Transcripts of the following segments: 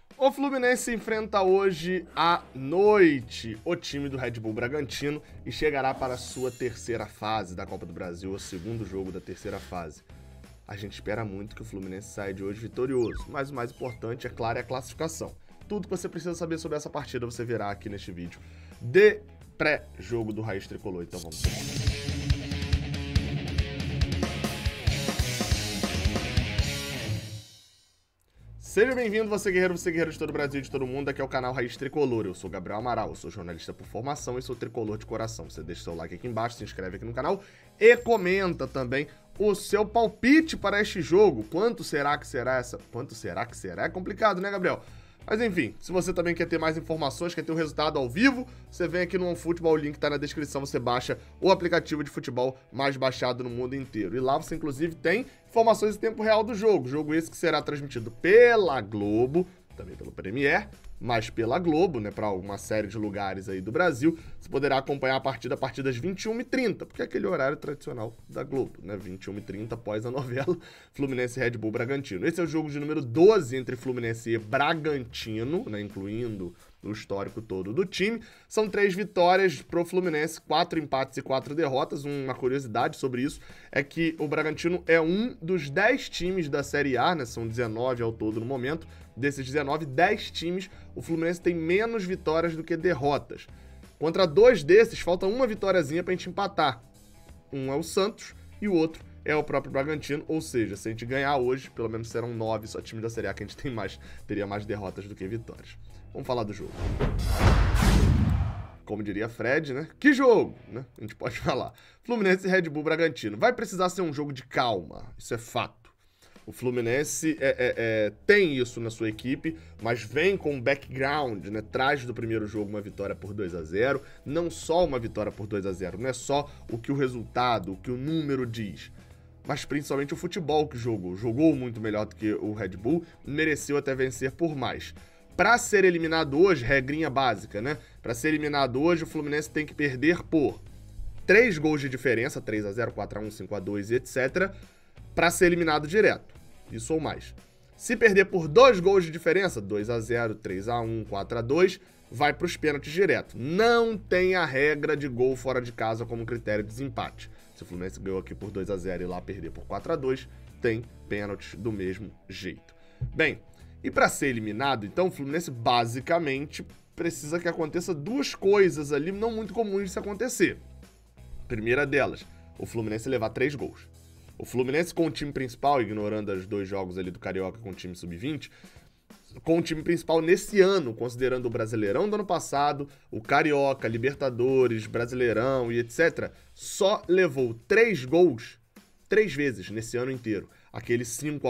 O Fluminense enfrenta hoje à noite o time do Red Bull Bragantino e chegará para a sua terceira fase da Copa do Brasil, o segundo jogo da terceira fase. A gente espera muito que o Fluminense saia de hoje vitorioso, mas o mais importante, é claro, é a classificação. Tudo que você precisa saber sobre essa partida você verá aqui neste vídeo de pré-jogo do Raiz Tricolor. Então vamos lá. Seja bem-vindo, você guerreiro de todo o Brasil e de todo o mundo. Aqui é o canal Raiz Tricolor. Eu sou Gabriel Amaral, eu sou jornalista por formação e sou tricolor de coração. Você deixa seu like aqui embaixo, se inscreve aqui no canal e comenta também o seu palpite para este jogo. Quanto será que será? É complicado, né, Gabriel? Mas enfim, se você também quer ter mais informações, quer ter o resultado ao vivo, você vem aqui no OneFootball, o link tá na descrição, você baixa o aplicativo de futebol mais baixado no mundo inteiro. E lá você inclusive tem informações em tempo real do jogo. Jogo esse que será transmitido pela Globo, também pelo Premiere, mas pela Globo, né, para uma série de lugares aí do Brasil. Você poderá acompanhar a partir das 21h30, porque é aquele horário tradicional da Globo, né, 21h30 após a novela Fluminense e Red Bull Bragantino. Esse é o jogo de número 12 entre Fluminense e Bragantino, né, incluindo o histórico todo do time. São 3 vitórias pro Fluminense, 4 empates e 4 derrotas. Uma curiosidade sobre isso é que o Bragantino é um dos 10 times da Série A, né? São 19 ao todo no momento. Desses 19, 10 times, o Fluminense tem menos vitórias do que derrotas. Contra 2 desses, falta uma vitóriazinha pra gente empatar. Um é o Santos e o outro é o próprio Bragantino, ou seja, se a gente ganhar hoje, pelo menos serão 9 só times da Série A que a gente teria mais derrotas do que vitórias. Vamos falar do jogo. Como diria Fred, né? Que jogo, né? A gente pode falar. Fluminense e Red Bull Bragantino. Vai precisar ser um jogo de calma, isso é fato. O Fluminense tem isso na sua equipe, mas vem com um background, né? Traz do primeiro jogo uma vitória por 2-0. Não só uma vitória por 2-0, não é só o que o resultado, o que o número diz, mas principalmente o futebol que jogou. Jogou muito melhor do que o Red Bull, mereceu até vencer por mais. Para ser eliminado hoje, regrinha básica, né? Para ser eliminado hoje, o Fluminense tem que perder por 3 gols de diferença, 3-0, 4-1, 5-2 e etc, para ser eliminado direto. Isso ou mais. Se perder por 2 gols de diferença, 2-0, 3-1, 4-2, vai para os pênaltis direto. Não tem a regra de gol fora de casa como critério de desempate. Se o Fluminense ganhou aqui por 2-0 e lá perder por 4-2, tem pênaltis do mesmo jeito. Bem, e para ser eliminado, então, o Fluminense basicamente precisa que aconteça 2 coisas ali não muito comuns de se acontecer. Primeira delas, o Fluminense levar 3 gols. O Fluminense com o time principal, ignorando os 2 jogos ali do Carioca com o time sub-20, com o time principal nesse ano, considerando o Brasileirão do ano passado, o Carioca, Libertadores, Brasileirão e etc., só levou 3 gols 3 vezes nesse ano inteiro. Aquele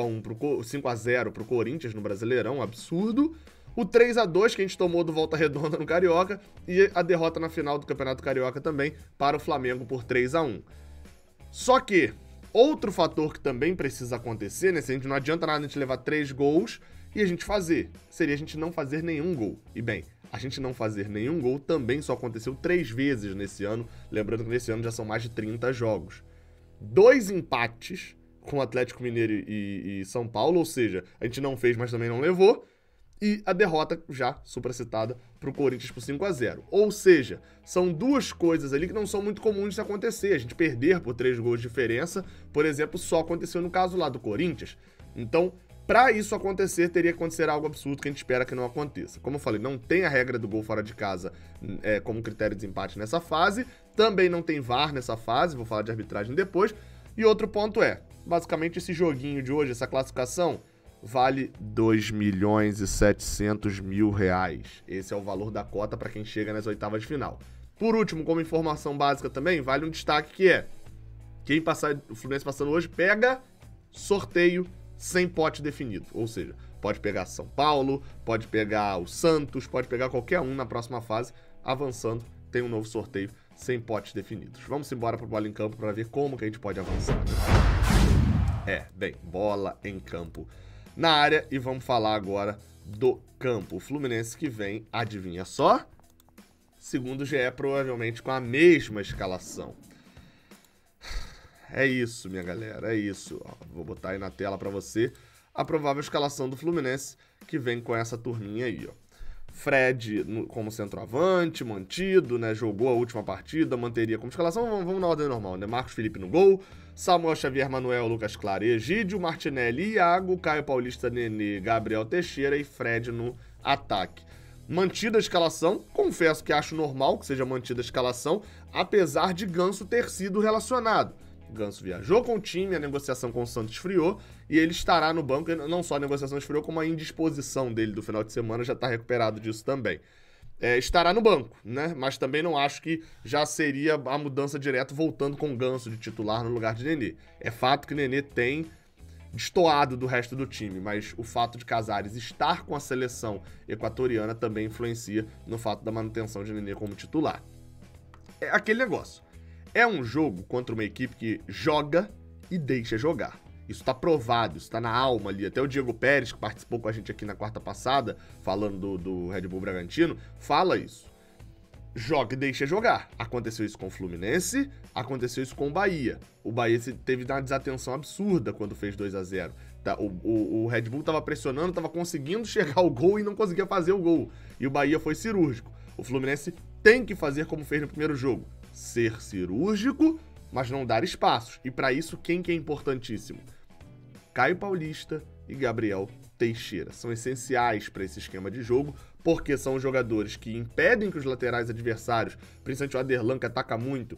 5-0 pro Corinthians no Brasileirão, absurdo. O 3-2 que a gente tomou do Volta Redonda no Carioca e a derrota na final do Campeonato Carioca também para o Flamengo por 3-1. Só que outro fator que também precisa acontecer, né? Se a gente não adianta nada a gente levar 3 gols e a gente fazer, seria a gente não fazer nenhum gol. E bem, a gente não fazer nenhum gol também só aconteceu 3 vezes nesse ano, lembrando que nesse ano já são mais de 30 jogos. 2 empates com Atlético Mineiro e São Paulo, ou seja, a gente não fez, mas também não levou, e a derrota já supracitada pro Corinthians por 5-0. Ou seja, são 2 coisas ali que não são muito comuns de acontecer. A gente perder por 3 gols de diferença, por exemplo, só aconteceu no caso lá do Corinthians. Então, para isso acontecer, teria que acontecer algo absurdo que a gente espera que não aconteça. Como eu falei, não tem a regra do gol fora de casa como critério de desempate nessa fase, também não tem VAR nessa fase, vou falar de arbitragem depois. E outro ponto basicamente esse joguinho de hoje, essa classificação, vale 2.700.000 reais. Esse é o valor da cota para quem chega nas oitavas de final. Por último, como informação básica também, vale um destaque que é: quem passar, o Fluminense passando hoje, pega sorteio sem pote definido. Ou seja, pode pegar São Paulo, pode pegar o Santos, pode pegar qualquer um na próxima fase. Avançando, tem um novo sorteio sem potes definidos. Vamos embora pro Bola em Campo para ver como que a gente pode avançar, né? Bem, bola em campo na área e vamos falar agora do campo. O Fluminense que vem, adivinha só? Segundo o GE, provavelmente com a mesma escalação. É isso, minha galera, é isso. Ó, vou botar aí na tela pra você a provável escalação do Fluminense, que vem com essa turminha aí, ó. Fred como centroavante, mantido, né? Jogou a última partida, manteria como escalação. Vamos na ordem normal, né? Marcos Felipe no gol, Samuel Xavier, Manuel, Lucas Claro e Egídio, Martinelli, Iago, Caio Paulista, Nenê, Gabriel Teixeira e Fred no ataque. Mantida a escalação, confesso que acho normal que seja mantida a escalação, apesar de Ganso ter sido relacionado. Ganso viajou com o time, a negociação com o Santos esfriou e ele estará no banco. Não só a negociação esfriou, como a indisposição dele do final de semana já está recuperado disso também. Estará no banco, né? Mas também não acho que já seria a mudança direto voltando com o Ganso de titular no lugar de Nenê. É fato que Nenê tem destoado do resto do time, mas o fato de Casares estar com a seleção equatoriana também influencia no fato da manutenção de Nenê como titular. É aquele negócio. É um jogo contra uma equipe que joga e deixa jogar. Isso tá provado, isso tá na alma ali. Até o Diego Pérez, que participou com a gente aqui na quarta passada, falando do Red Bull Bragantino, fala isso. Joga e deixa jogar. Aconteceu isso com o Fluminense, aconteceu isso com o Bahia. O Bahia teve uma desatenção absurda quando fez 2-0. O Red Bull tava pressionando, tava conseguindo chegar ao gol e não conseguia fazer o gol. E o Bahia foi cirúrgico. O Fluminense tem que fazer como fez no primeiro jogo. Ser cirúrgico, mas não dar espaços. E para isso, quem que é importantíssimo? Caio Paulista e Gabriel Teixeira. São essenciais para esse esquema de jogo, porque são jogadores que impedem que os laterais adversários, principalmente o Aderlan, que ataca muito,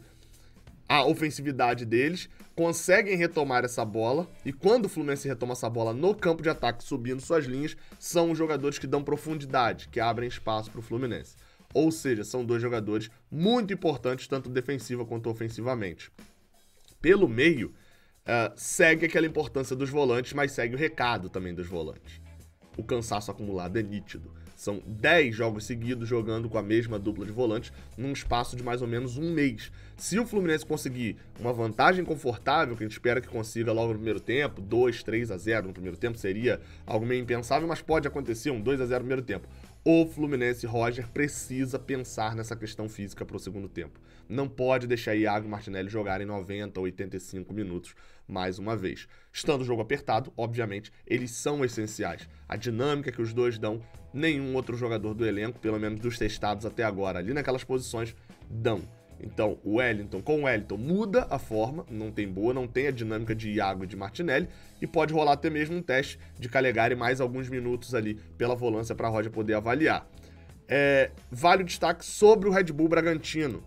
a ofensividade deles, conseguem retomar essa bola, e quando o Fluminense retoma essa bola no campo de ataque, subindo suas linhas, são os jogadores que dão profundidade, que abrem espaço para o Fluminense. Ou seja, são dois jogadores muito importantes, tanto defensiva quanto ofensivamente. Pelo meio, segue aquela importância dos volantes, mas segue o recado também dos volantes. O cansaço acumulado é nítido. São 10 jogos seguidos jogando com a mesma dupla de volantes num espaço de mais ou menos um mês. Se o Fluminense conseguir uma vantagem confortável, que a gente espera que consiga logo no primeiro tempo, 2-3-0 no primeiro tempo, seria algo meio impensável, mas pode acontecer, um 2-0 no primeiro tempo. O Fluminense, Roger, precisa pensar nessa questão física para o segundo tempo. Não pode deixar Iago e Martinelli jogarem 90 ou 85 minutos mais uma vez. Estando o jogo apertado, obviamente, eles são essenciais. A dinâmica que os dois dão, nenhum outro jogador do elenco, pelo menos dos testados até agora, ali naquelas posições, dão. Então, o Wellington, com o Wellington, muda a forma, não tem a dinâmica de Iago e de Martinelli, e pode rolar até mesmo um teste de Calegari mais alguns minutos ali pela volância para a Roger poder avaliar. Vale o destaque sobre o Red Bull Bragantino.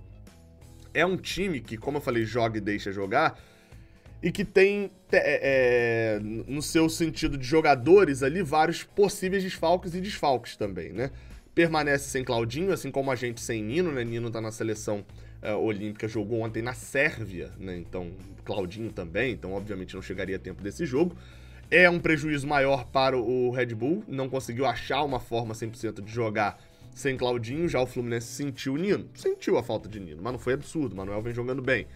É um time que, como eu falei, joga e deixa jogar, e que tem, no seu sentido de jogadores ali, vários possíveis desfalques e desfalques também, né? Permanece sem Claudinho, assim como a gente sem Nino, né? Nino tá na seleção olímpica, jogou ontem na Sérvia, né? Então, Claudinho também, então obviamente não chegaria a tempo desse jogo. É um prejuízo maior para o Red Bull, não conseguiu achar uma forma 100% de jogar sem Claudinho, já o Fluminense sentiu o Nino, sentiu a falta de Nino, mas não foi absurdo, o Manuel vem jogando bem.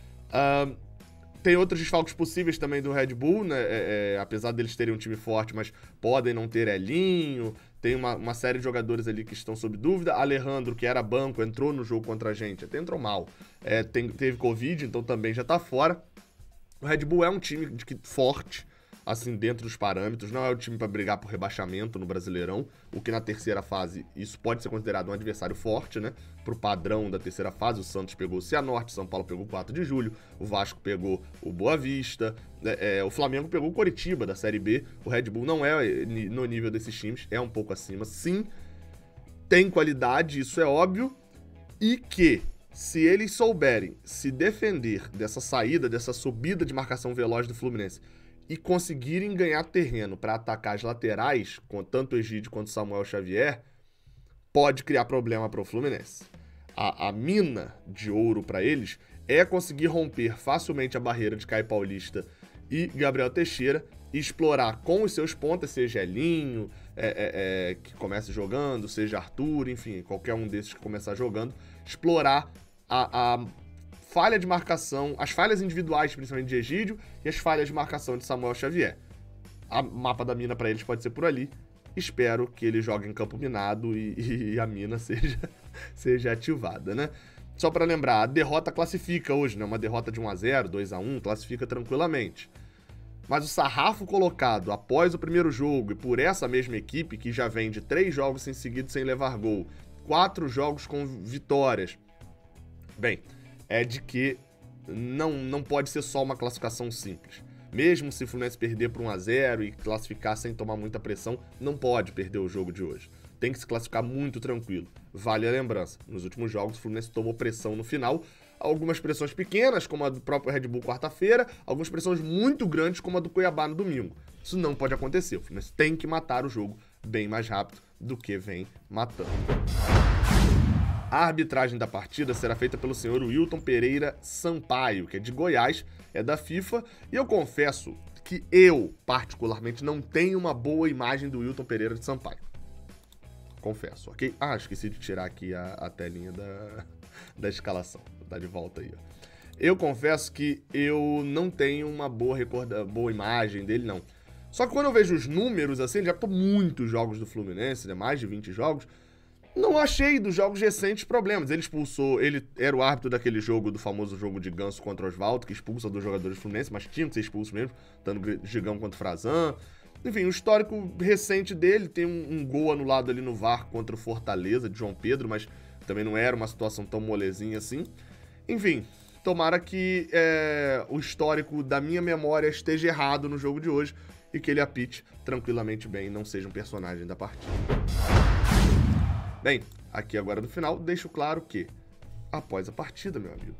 Tem outros desfalques possíveis também do Red Bull, né? Apesar deles terem um time forte, mas podem não ter Elinho. Tem uma série de jogadores ali que estão sob dúvida. Alejandro, que era banco, entrou no jogo contra a gente, até entrou mal. Teve Covid, então também já tá fora. O Red Bull é um time forte, assim, dentro dos parâmetros. Não é o time para brigar por rebaixamento no Brasileirão, o que na terceira fase, isso pode ser considerado um adversário forte, né? Pro padrão da terceira fase, o Santos pegou o Cianorte, São Paulo pegou o 4 de julho, o Vasco pegou o Boa Vista, o Flamengo pegou o Coritiba da Série B. O Red Bull não é no nível desses times, é um pouco acima. Sim, tem qualidade, isso é óbvio, e que se eles souberem se defender dessa saída, dessa subida de marcação veloz do Fluminense e conseguirem ganhar terreno para atacar as laterais, com tanto o Egídio quanto o Samuel Xavier, pode criar problema para o Fluminense. A mina de ouro para eles é conseguir romper facilmente a barreira de Caio Paulista e Gabriel Teixeira e explorar com os seus pontas, seja Elinho, que comece jogando, seja Arthur, enfim, qualquer um desses que começar jogando, explorar a falha de marcação, as falhas individuais, principalmente de Egídio, e as falhas de marcação de Samuel Xavier. A mapa da mina para eles pode ser por ali. Espero que ele jogue em campo minado e a mina seja ativada, né? Só para lembrar, a derrota classifica hoje, né? Uma derrota de 1-0, 2-1, classifica tranquilamente. Mas o sarrafo colocado após o primeiro jogo e por essa mesma equipe, que já vem de 3 jogos em seguida sem levar gol, 4 jogos com vitórias, bem, é de que não pode ser só uma classificação simples. Mesmo se o Fluminense perder por 1-0 e classificar sem tomar muita pressão, não pode perder o jogo de hoje. Tem que se classificar muito tranquilo. Vale a lembrança, nos últimos jogos o Fluminense tomou pressão no final, algumas pressões pequenas, como a do próprio Red Bull quarta-feira, algumas pressões muito grandes, como a do Cuiabá no domingo. Isso não pode acontecer, o Fluminense tem que matar o jogo bem mais rápido do que vem matando. A arbitragem da partida será feita pelo senhor Wilton Pereira Sampaio, que é de Goiás, é da FIFA, e eu confesso que eu, particularmente, não tenho uma boa imagem do Wilton Pereira de Sampaio. Confesso, ok? Esqueci de tirar aqui a telinha da escalação. Vou dar de volta aí, ó. Eu confesso que eu não tenho uma boa imagem dele, não. Só que quando eu vejo os números, assim, ele já tô muitos jogos do Fluminense, né? Mais de 20 jogos. Não achei dos jogos recentes problemas. Ele era o árbitro daquele jogo, do famoso jogo de Ganso contra Oswaldo, que expulsa dos jogadores do Fluminense, mas tinha que ser expulso mesmo, dando Gigão contra o Frazan. Enfim, o histórico recente dele tem um gol anulado ali no VAR contra o Fortaleza, de João Pedro, mas também não era uma situação tão molezinha assim. Enfim, tomara que o histórico da minha memória esteja errado no jogo de hoje e que ele apite tranquilamente bem e não seja um personagem da partida. Bem, aqui agora no final, deixo claro que, após a partida, meu amigo,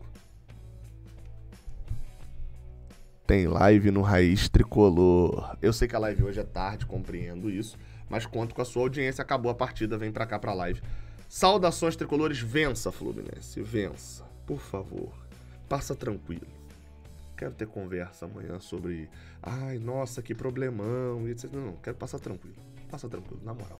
tem live no Raiz Tricolor. Eu sei que a live hoje é tarde, compreendo isso, mas conto com a sua audiência, acabou a partida, vem pra cá pra live. Saudações tricolores, vença, Fluminense, vença, por favor, passa tranquilo. Quero ter conversa amanhã sobre, ai, nossa, que problemão, etc. Não, quero passar tranquilo, na moral.